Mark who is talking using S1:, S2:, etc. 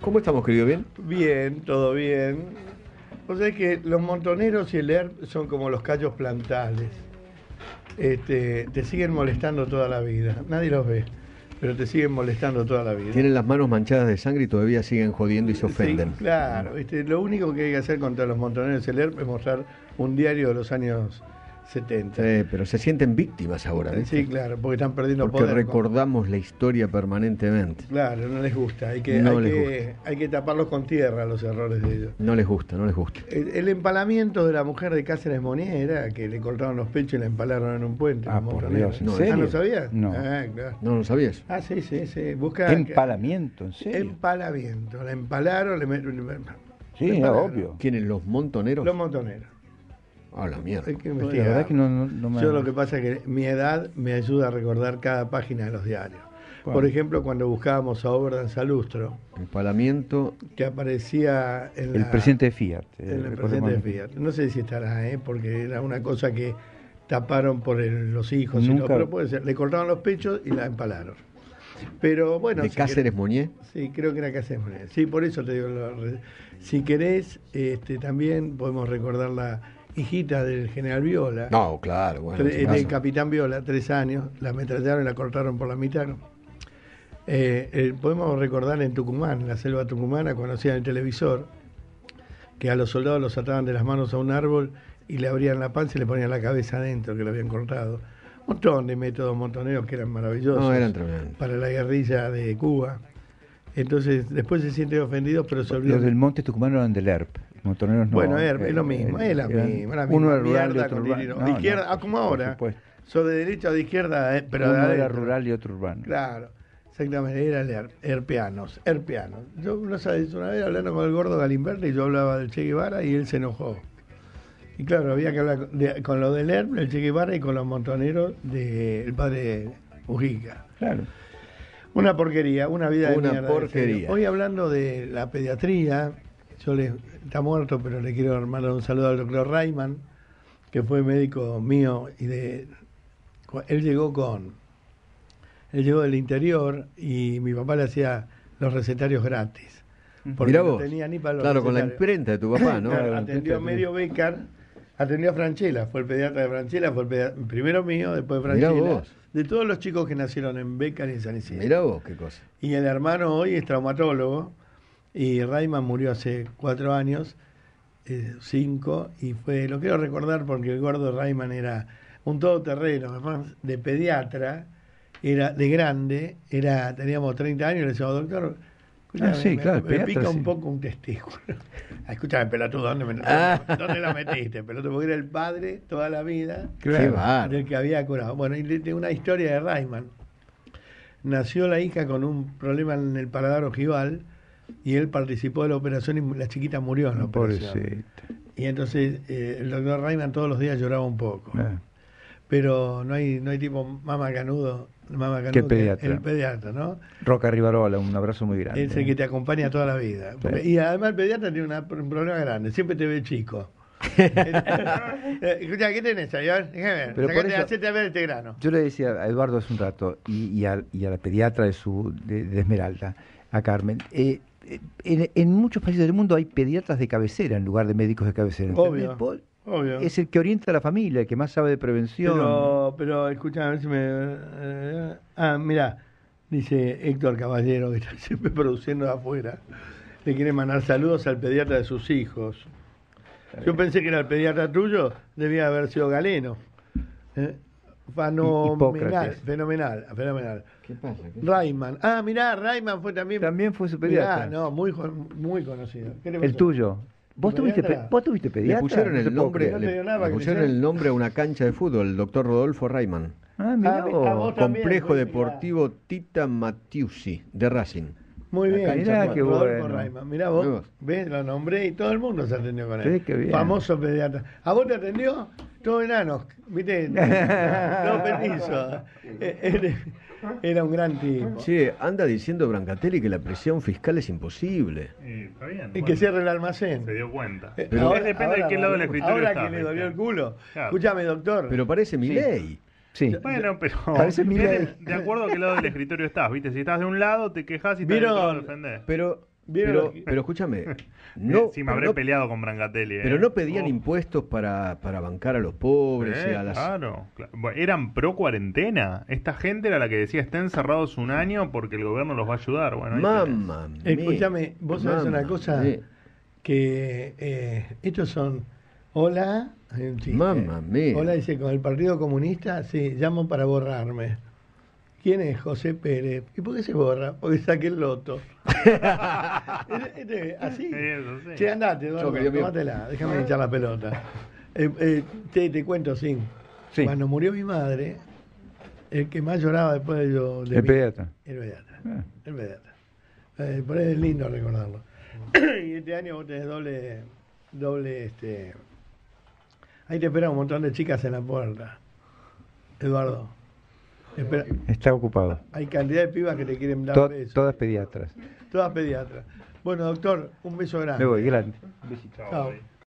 S1: ¿Cómo estamos, querido? ¿Bien?
S2: Bien, todo bien. O sea que los montoneros y el ERP son como los callos plantales. Te siguen molestando toda la vida. Nadie los ve, pero te siguen molestando toda la vida.
S1: Tienen las manos manchadas de sangre y todavía siguen jodiendo y se ofenden.
S2: Sí, claro. Lo único que hay que hacer contra los montoneros y el ERP es mostrar un diario de los años 70.
S1: Pero se sienten víctimas ahora, ¿viste?
S2: Sí, claro, porque están perdiendo
S1: porque
S2: poder.
S1: recordamos la historia permanentemente.
S2: Claro, no les gusta. Hay que taparlos con tierra los errores de ellos.
S1: No les gusta.
S2: El empalamiento de la mujer de Cáceres Monier era que le cortaron los pechos y la empalaron en un puente.
S3: Por Dios, ¿en
S2: ¿No
S3: serio?
S2: lo sabías?
S3: No.
S2: Claro.
S1: ¿No lo sabías?
S2: Sí. Busca
S3: ¿Empalamiento? ¿En serio?
S2: Empalamiento. La empalaron,
S3: Sí,
S2: le
S3: obvio.
S1: ¿Quiénes? ¿Los montoneros?
S2: Los montoneros.
S1: Ah, la mierda.
S2: Hay que
S3: La
S2: investigar.
S3: verdad que no me...
S2: Yo lo que pasa es que mi edad me ayuda a recordar cada página de los diarios.
S3: Bueno.
S2: Por ejemplo, cuando buscábamos a Oberdan Salustro,
S1: Empalamiento.
S2: que aparecía en
S3: El presidente de Fiat.
S2: el presidente de Fiat. No sé si estará, porque era una cosa que taparon por los hijos y
S3: Nunca...
S2: todo, pero puede ser. Le cortaron los pechos y la empalaron. Pero bueno.
S1: ¿De Cáceres Monier?
S2: Sí, creo que era Cáceres Monier. Sí, por eso te digo. Si querés, también podemos recordar la hijita del general Viola.
S1: No, claro. Bueno,
S2: del capitán Viola, 3 años. La ametrallaron y la cortaron por la mitad. Podemos recordar en Tucumán, en la selva tucumana, cuando hacían el televisor, que a los soldados los ataban de las manos a un árbol y le abrían la panza y le ponían la cabeza adentro, que lo habían cortado. Un montón de métodos montoneros que eran maravillosos.
S1: No, eran tremendos.
S2: Para la guerrilla de Cuba. Entonces, después se sienten ofendidos, pero se olvidan.
S3: Los del Monte Tucumano eran del ERP. Montoneros no.
S2: Bueno, ERP es lo mismo, es la misma.
S3: Uno era rural y
S2: mierda
S3: otro
S2: con
S3: urbano.
S2: dinero. De izquierda, como ahora. Sos de derecha o de izquierda, pero
S3: uno
S2: de
S3: era
S2: adentro.
S3: rural y otro urbano.
S2: Claro, exactamente, era herpeanos. Yo, no sabes, una vez hablando con el gordo Galimberti, yo hablaba del Che Guevara y él se enojó. Y claro, había que hablar con lo del ERP, el Che Guevara y con los montoneros del padre Mujica.
S3: Claro.
S2: Una porquería, una vida de
S1: Una
S2: mierda.
S1: porquería.
S2: Hoy hablando de la pediatría, está muerto, pero le quiero mandar un saludo al doctor Rayman, que fue médico mío y él llegó del interior y mi papá le hacía los recetarios gratis. Porque
S1: Mirá
S2: no
S1: vos.
S2: tenía ni para los
S1: Claro, con la
S2: recetarios.
S1: imprenta de tu papá, ¿no?
S2: Claro, atendió a medio Becar, atendió a Franchella, fue el pediatra de Franchella, fue primero mío, después de
S1: Mirá
S2: Franchella.
S1: vos.
S2: De todos los chicos que nacieron en Becar y en San Isidro.
S1: Mirá vos, qué cosa.
S2: Y el hermano hoy es traumatólogo y Rayman murió hace 4 años, 5, y lo quiero recordar porque el gordo Rayman era un todoterreno, además de pediatra, era de grande, teníamos 30 años y le decíamos, doctor, escúchame,
S3: sí, claro,
S2: me
S3: pediatra,
S2: pica
S3: sí.
S2: un poco un testículo. Escúchame, pelotudo, ¿dónde la metiste? Pelotudo, porque era el padre toda la vida
S1: Claro.
S2: del que había curado. Bueno, y de una historia de Rayman. Nació la hija con un problema en el paladar ojival y él participó de la operación y la chiquita murió en la operación.
S3: Pobrecita.
S2: Y entonces el doctor Rayman todos los días lloraba un poco. Pero no hay tipo Mama Canudo
S3: que pediatra.
S2: el pediatra, ¿no?
S3: Roca Rivarola, un abrazo muy grande.
S2: Es el que te acompaña toda la vida.
S3: Sí.
S2: Y además el pediatra tiene un problema grande, siempre te ve chico. Escucha, ¿qué tenés ahí? A ver, déjame ver.
S3: Pero por eso-
S2: Hacete a ver este grano.
S3: Yo le decía a Eduardo hace un rato y a la pediatra de Esmeralda, a Carmen, en muchos países del mundo hay pediatras de cabecera en lugar de médicos de cabecera.
S2: Obvio.
S3: ¿Entendés?
S2: Obvio.
S3: Es el que orienta a la familia, el que más sabe de prevención.
S2: Pero escucha, a ver si me... mirá, dice Héctor Caballero, que está siempre produciendo de afuera. Le quiere mandar saludos al pediatra de sus hijos. Yo pensé que era el pediatra tuyo, debía haber sido Galeno.
S3: Hipócrates.
S2: Fenomenal.
S1: ¿Qué pasa?
S2: Rayman. Mirá, Rayman fue también...
S3: También fue su pediatra.
S2: Mirá, no, muy conocido. ¿Qué le
S3: El
S2: pasó?
S3: tuyo. ¿Vos tuviste
S2: ¿Pediatra?
S3: pediatra?
S1: Le pusieron
S3: No te
S1: el
S3: puedo
S1: nombre,
S3: creer.
S2: No te dio nada para
S1: le
S2: que
S1: pusieron
S2: le sea.
S1: el nombre a una cancha de fútbol, el doctor Rodolfo Rayman.
S3: Mirá vos.
S2: vos también,
S1: Complejo
S2: pues,
S1: Deportivo Tita Matiusi, de Racing.
S2: Muy bien,
S3: Mirá
S2: Chapo,
S3: qué
S2: Rodolfo
S3: bueno.
S2: Rayman. Mirá
S1: Mirá
S2: vos,
S1: vos.
S2: ves, lo nombré y todo el mundo se atendió con él.
S3: Sí, qué bien.
S2: Famoso pediatra. ¿A vos te atendió? Todos enanos, ¿viste? Todos petizos. Era un gran tipo.
S1: Che, anda diciendo Brancatelli que la presión fiscal es imposible.
S4: Está bien.
S2: Y que cierre el almacén.
S4: Se dio cuenta.
S1: Pero-
S4: Depende de qué lado del escritorio
S2: Ahora
S4: estás,
S2: que le
S4: ¿viste?
S2: dolió el culo.
S4: Claro.
S2: Escúchame, doctor.
S1: Pero parece mi ley.
S3: Sí.
S4: Bueno, pero
S3: Parece mi
S4: depende
S3: ley.
S4: de acuerdo a qué lado del escritorio estás, ¿viste? Si estás de un lado, te quejas y estás del
S2: ¿Vieron?
S4: otro lado defendés.
S1: Pero
S2: ¿Vieron?
S1: Pero escúchame,
S4: sí, me habré peleado con Brancatelli.
S1: pero no pedían impuestos para bancar a los pobres y a las...
S4: Claro. Bueno, eran pro cuarentena. Esta gente era la que decía estén encerrados un año porque el gobierno los va a ayudar. Bueno, ahí
S1: Mamma mía.
S2: Escúchame, vos sabés una cosa, que estos son, hola, hay un chiste.
S1: Mamma mía.
S2: Hola, dice, con el Partido Comunista, sí, llamo para borrarme. ¿Quién es José Pérez? ¿Y por qué se borra? Porque saqué el loto. Así.
S4: Eso sí.
S2: Che, andate, Eduardo,
S1: Yo, querido mío.
S2: tómatela, déjame echar la pelota. Te cuento, sí.
S3: Sí.
S2: Cuando murió mi madre, el que más lloraba después de yo...
S3: El pediatra.
S2: El pediatra.
S3: Ah.
S2: El pediatra. Por ahí es lindo recordarlo. Y este año vos tenés doble. Ahí te esperan un montón de chicas en la puerta. Eduardo. Espera.
S3: Está ocupado.
S2: Hay cantidad de pibas que te quieren dar besos.
S3: Todas pediatras.
S2: Todas pediatras. Bueno, doctor, un beso grande.
S3: Me voy, grande.
S2: Chao.